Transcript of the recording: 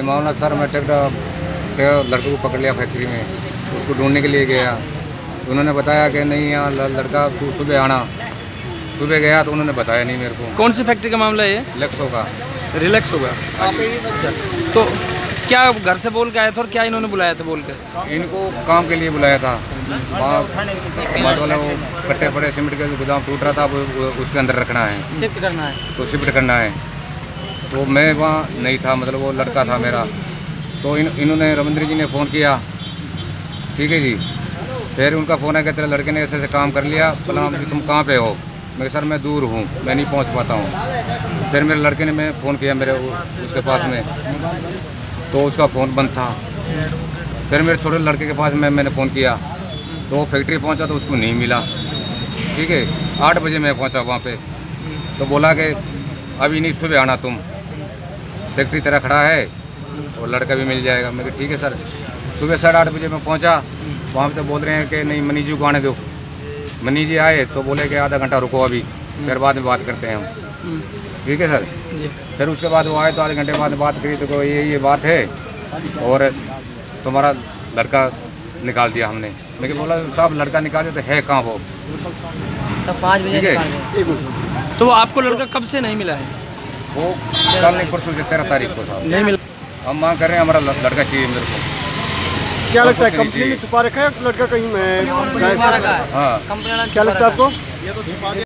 मामला सर, मैं लड़के को पकड़ लिया फैक्ट्री में, उसको ढूंढने के लिए गया। उन्होंने बताया कि नहीं यहाँ लड़का, तू सुबह आना। सुबह गया तो उन्होंने बताया नहीं मेरे को। कौन सी फैक्ट्री का मामला है ये? रिलैक्स होगा। रिलैक्स होगा। तो क्या घर से बोल के आए थे और क्या इन्होंने बुलाया था बोल के? इनको काम के लिए बुलाया था। वहाँ मतलब वो कट्टे पड़े सीमेंट के गोदाम टूट रहा था, वो उसके अंदर रखना है, शिफ्ट करना है। तो शिफ्ट करना है। तो मैं वहाँ नहीं था, मतलब वो लड़का था मेरा। तो इन्होंने रविंद्र जी ने फ़ोन किया, ठीक है जी। फिर उनका फ़ोन है कि तेरे लड़के ने ऐसे ऐसे काम कर लिया, फलाना जी तुम कहाँ पे हो? मैं सर मैं दूर हूँ, मैं नहीं पहुँच पाता हूँ। फिर मेरे लड़के ने मैं फ़ोन किया मेरे उसके पास में, तो उसका फ़ोन बंद था। फिर मेरे छोटे लड़के के पास में मैंने फ़ोन किया, तो वो फैक्ट्री पहुँचा तो उसको नहीं मिला, ठीक है। 8 बजे मैं पहुँचा वहाँ पे, तो बोला कि अभी नहीं, सुबह आना तुम, फैक्ट्री तेरा खड़ा है और लड़का भी मिल जाएगा। मैं ठीक है सर। सुबह 8:30 बजे मैं पहुँचा, वहाँ पे तो बोल रहे हैं कि नहीं मनी जी को आने दो। मनी जी आए तो बोले कि आधा घंटा रुको अभी, फिर बाद में बात करते हैं हम, ठीक है सर। फिर उसके बाद वो आए तो आधे घंटे बाद बात करी, तो ये बात है और तुम्हारा लड़का निकाल दिया हमने। लेकिन बोला साहब लड़का निकाल दिया तो है कहाँ वो? तो 5 बजे ठीक है। तो वो आपको लड़का कब से नहीं मिला है? वो कल नहीं परसों से 13 तारीख को साहब नहीं मिला। हम मांग कर रहे हैं, हमारा लड़का चाहिए मेरे को। क्या लगता है कंपनी ने छुपा रखा है लड़का कहीं में? हाँ, क्या लगता है आपको?